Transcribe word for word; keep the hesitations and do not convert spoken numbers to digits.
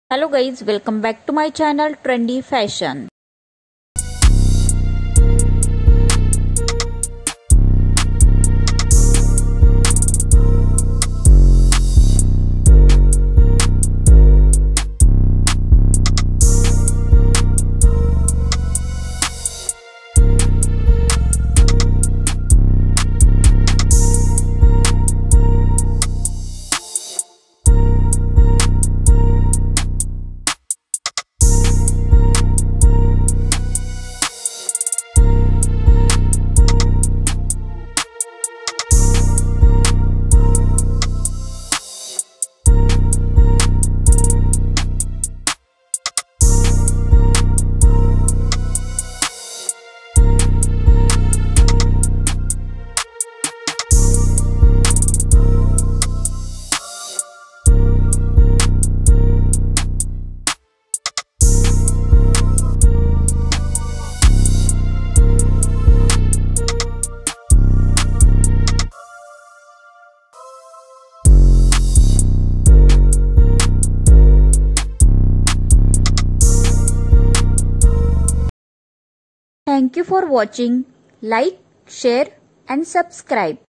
Hello guys, welcome back to my channel Trendy Fashion. Thank you for watching. Like, share and subscribe.